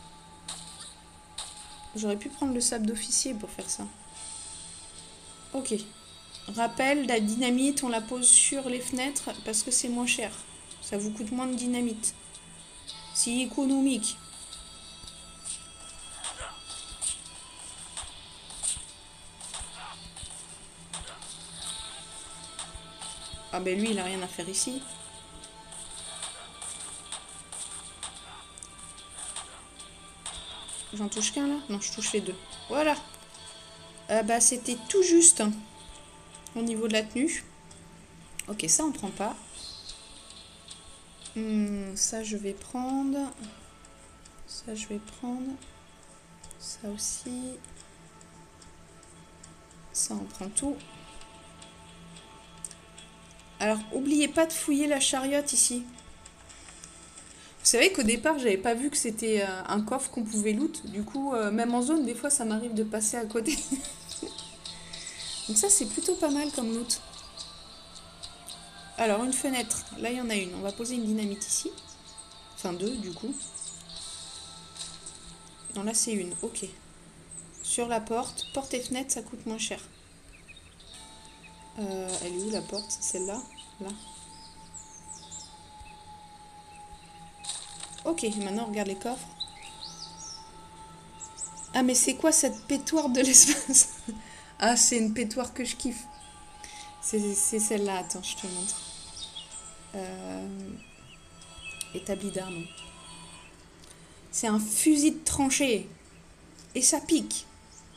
J'aurais pu prendre le sable d'officier pour faire ça. Ok. Rappel, la dynamite, on la pose sur les fenêtres parce que c'est moins cher. Ça vous coûte moins de dynamite. C'est économique. Ah ben lui, il a rien à faire ici. J'en touche qu'un là? Non, je touche les deux. Voilà. Bah c'était tout juste au niveau de la tenue. Ok, ça on prend pas. Ça je vais prendre. Ça je vais prendre. Ça aussi. Ça on prend tout. Alors, oubliez pas de fouiller la chariote ici. Vous savez qu'au départ, j'avais pas vu que c'était un coffre qu'on pouvait loot. Du coup, même en zone, des fois, ça m'arrive de passer à côté. Donc ça, c'est plutôt pas mal comme loot. Alors, une fenêtre. Là, il y en a une. On va poser une dynamite ici. Enfin, deux, du coup. Non, là, c'est une. Ok. Sur la porte. Porte et fenêtre, ça coûte moins cher. Elle est où, la porte? Celle-là? Là. Ok, maintenant, regarde les coffres. Ah, mais c'est quoi cette pétoire de l'espace? Ah, c'est une pétoire que je kiffe. C'est celle-là. Attends, je te montre. Établi d'armes. C'est un fusil de tranchée. Et ça pique.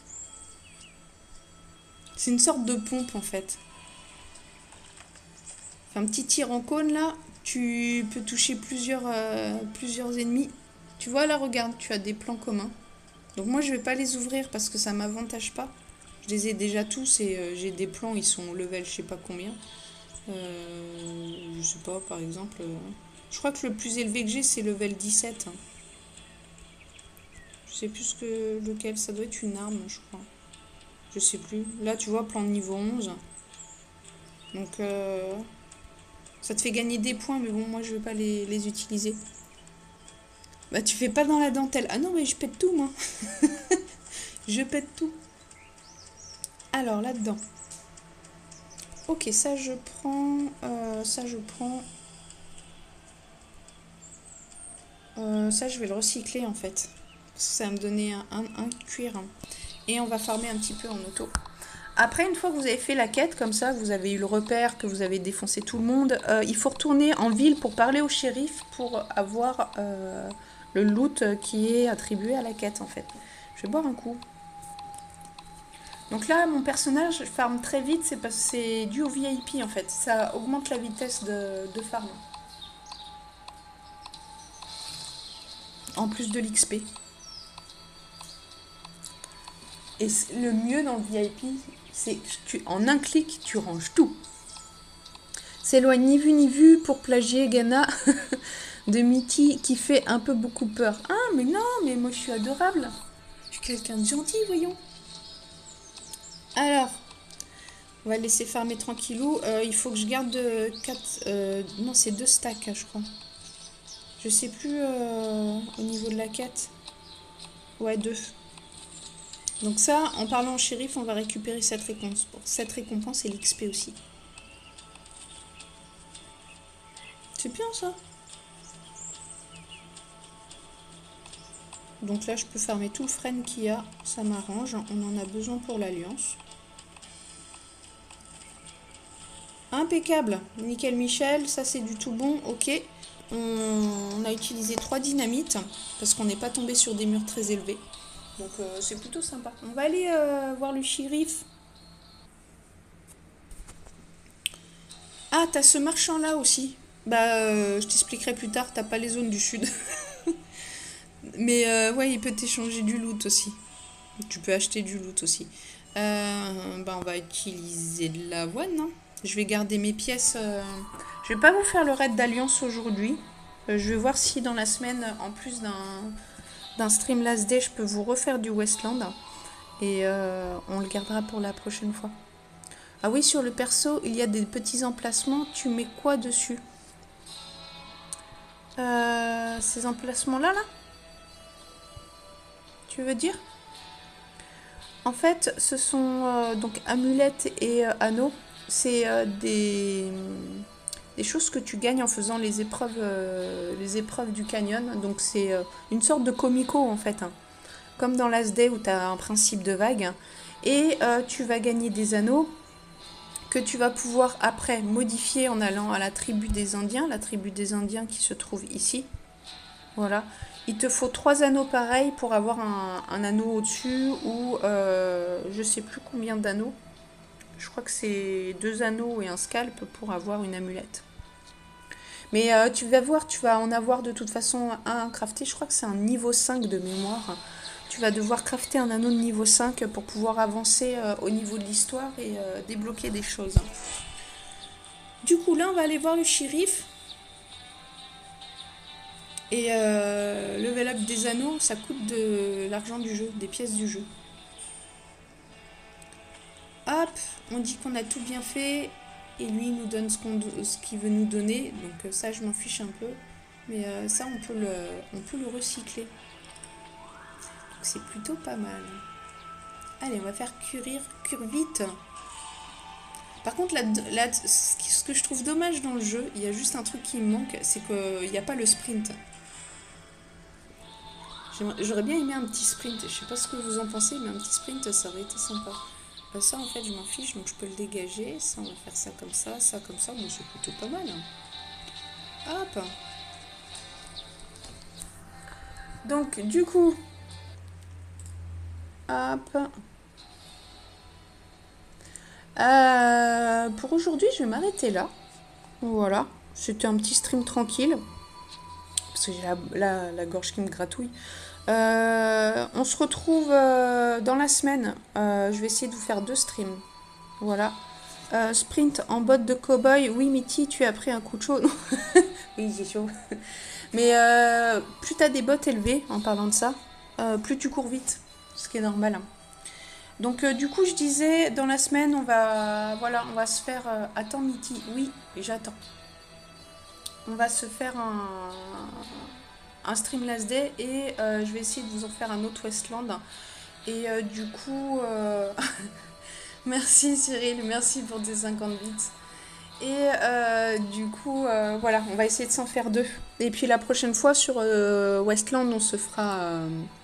C'est une sorte de pompe, en fait. Un petit tir en cône, là. Tu peux toucher plusieurs ennemis. Tu vois, là, regarde, tu as des plans communs. Donc moi, je vais pas les ouvrir parce que ça m'avantage pas. Je les ai déjà tous et j'ai des plans, ils sont level je sais pas combien. Je sais pas, par exemple... je crois que le plus élevé que j'ai, c'est level 17. Hein. Je sais plus lequel, ça doit être une arme, je crois. Je sais plus. Là, tu vois, plan de niveau 11. Donc, ça te fait gagner des points, mais bon, moi, je vais pas les utiliser. Bah, tu fais pas dans la dentelle. Ah non, mais je pète tout, moi. Je pète tout. Alors, là-dedans. Ok, ça, je prends... ça, je prends... ça, je vais le recycler, en fait. Parce que ça va me donner un cuir. Et on va farmer un petit peu en auto. Après, une fois que vous avez fait la quête, comme ça, vous avez eu le repère, que vous avez défoncé tout le monde, il faut retourner en ville pour parler au shérif pour avoir le loot qui est attribué à la quête, en fait. Je vais boire un coup. Donc là, mon personnage farme très vite, c'est parce que c'est dû au VIP, en fait. Ça augmente la vitesse de farm. En plus de l'XP. Et le mieux dans le VIP, c'est que en un clic, tu ranges tout. S'éloigne ni vu ni vu pour plagier Ghana de Mickey qui fait un peu beaucoup peur. Ah, mais non, mais moi je suis adorable. Je suis quelqu'un de gentil, voyons. Alors, On va le laisser farmer tranquillou. Il faut que je garde 4... non, c'est 2 stacks, je crois. Je sais plus au niveau de la quête. Ouais, 2. Donc ça, en parlant au shérif, on va récupérer cette récompense. Cette récompense et l'XP aussi. C'est bien ça. Donc là, je peux farmer tout le frêne qu'il y a. Ça m'arrange. On en a besoin pour l'Alliance. Impeccable. Nickel Michel. Ça, c'est du tout bon. Ok. On a utilisé 3 dynamites. Parce qu'on n'est pas tombé sur des murs très élevés. Donc c'est plutôt sympa. On va aller voir le shérif. Ah, t'as ce marchand là aussi. Bah, je t'expliquerai plus tard. T'as pas les zones du sud. Mais ouais, il peut t'échanger du loot aussi. Tu peux acheter du loot aussi. Bah, on va utiliser de l'avoine. Hein. Je vais garder mes pièces. Je vais pas vous faire le raid d'alliance aujourd'hui. Je vais voir si dans la semaine, en plus d'un stream last day, je peux vous refaire du Westland. Et on le gardera pour la prochaine fois. Ah oui, sur le perso, il y a des petits emplacements. Tu mets quoi dessus? Ces emplacements-là, là? Tu veux dire? En fait, ce sont donc amulettes et anneaux. C'est des choses que tu gagnes en faisant les épreuves du canyon. Donc c'est une sorte de comico en fait. Hein. Comme dans Last Day où tu as un principe de vague. Et tu vas gagner des anneaux que tu vas pouvoir après modifier en allant à la tribu des Indiens. La tribu des Indiens qui se trouve ici. Voilà. Il te faut 3 anneaux pareils pour avoir un anneau au-dessus ou je sais plus combien d'anneaux. Je crois que c'est 2 anneaux et un scalp pour avoir une amulette. Mais tu vas voir, tu vas en avoir de toute façon un crafté. Je crois que c'est un niveau 5 de mémoire. Tu vas devoir crafter un anneau de niveau 5 pour pouvoir avancer au niveau de l'histoire et débloquer des choses. Du coup, là, on va aller voir le shérif. Et level up des anneaux, ça coûte de l'argent du jeu, des pièces du jeu. Hop, on dit qu'on a tout bien fait. Et lui, il nous donne ce qu'il veut nous donner. Donc ça, je m'en fiche un peu. Mais ça, on peut le recycler. Donc c'est plutôt pas mal. Allez, on va faire cuire vite. Par contre, ce que je trouve dommage dans le jeu, il y a juste un truc qui me manque, c'est qu'il n'y a pas le sprint. J'aurais bien aimé un petit sprint. Je sais pas ce que vous en pensez, mais un petit sprint, ça aurait été sympa. Ça, en fait, je m'en fiche, donc je peux le dégager. Ça, on va faire ça comme ça, mais c'est plutôt pas mal. Hein. Hop. Donc, du coup... Hop. Pour aujourd'hui, je vais m'arrêter là. Voilà. C'était un petit stream tranquille. Parce que j'ai la gorge qui me gratouille. On se retrouve dans la semaine. Je vais essayer de vous faire 2 streams. Voilà. Sprint en botte de cow-boy. Oui, Mitty, tu as pris un coup de chaud. Oui, j'ai chaud. Mais plus tu as des bottes élevées, en parlant de ça, plus tu cours vite. Ce qui est normal. Hein. Donc, du coup, je disais, dans la semaine, on va se faire... attends, Mitty. Oui, j'attends. On va se faire un stream last day et je vais essayer de vous en faire un autre Westland. Et du coup, merci Cyril, merci pour tes 50 bits. Et du coup, voilà, on va essayer de s'en faire 2. Et puis la prochaine fois sur Westland, on se fera...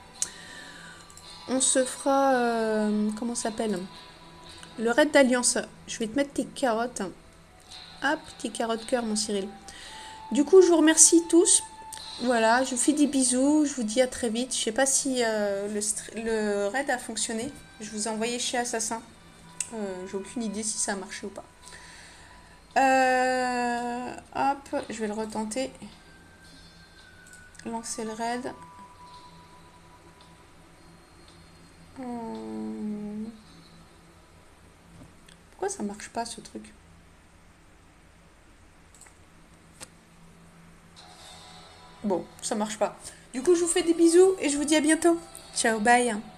comment ça s'appelle? Le raid d'alliance. Je vais te mettre tes carottes. Hop, tes carottes cœur, mon Cyril. Du coup, je vous remercie tous. Voilà, je vous fais des bisous, je vous dis à très vite. Je sais pas si le raid a fonctionné. Je vous ai envoyé chez Assassin. J'ai aucune idée si ça a marché ou pas. Hop, je vais le retenter. Lancer le raid. Pourquoi ça marche pas ce truc? Bon, ça marche pas. Du coup, je vous fais des bisous et je vous dis à bientôt. Ciao, bye.